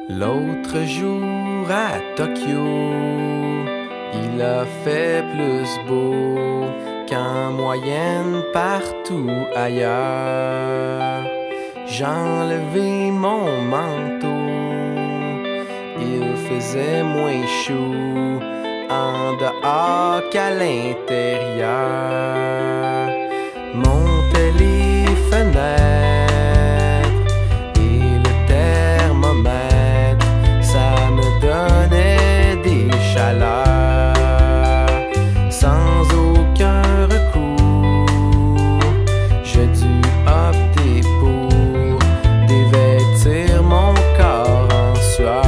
L'autre jour à Tokyo, il a fait plus beau qu'en moyenne partout ailleurs. J'ai enlevé mon manteau, il faisait moins chaud en dehors qu'à l'intérieur. Montaient les fenêtres et le thermomètre, ça me donnait des chaleurs sans aucun recours. J'ai dû opter pour dévêtir mon corps en sueur.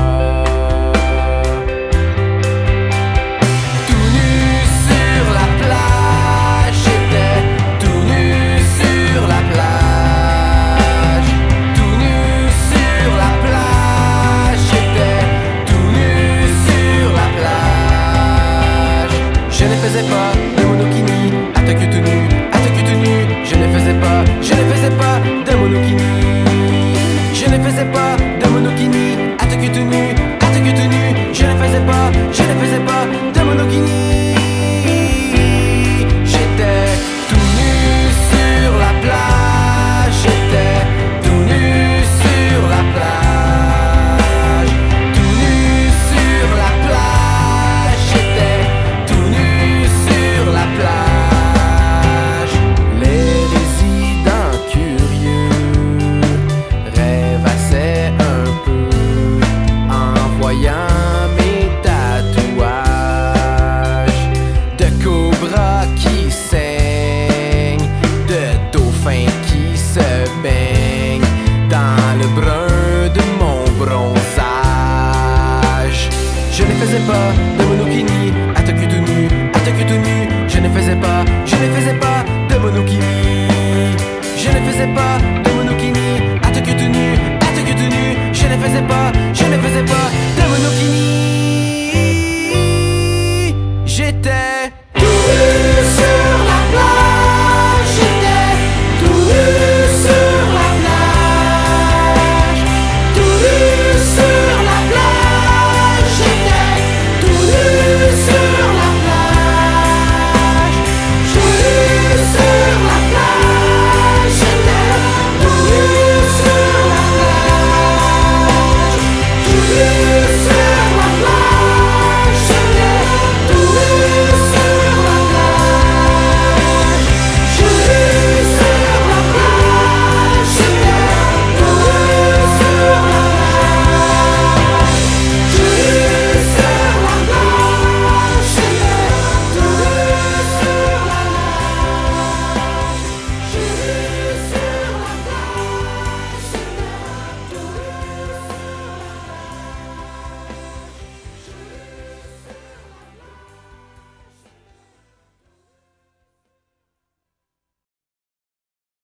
Tout nu sur la plage, j'étais tout nu sur la plage. Tout nu sur la plage, j'étais tout nu sur la plage. Je ne faisais pas de monokini, à Tokyo tout nu, à Tokyo tout nu. Je ne faisais pas de monokini. Je ne faisais pas de monokini, à Tokyo tout nu, à Tokyo tout nu. Je ne faisais pas de monokini. J'étais tout nu sur la plage, j'étais tout nu sur la plage. Tout nu sur la plage, j'étais tout nu sur la plage. Les résidents curieux rêvassaient un peu en voyant mes tatouages de cobras qui saignent, de dauphins qui se baignent dans le brun de mon bronzage. Je ne faisais pas de monokini, à Tokyo tout nu, à Tokyo tout nu. Je ne faisais pas de monokini. Je ne faisais pas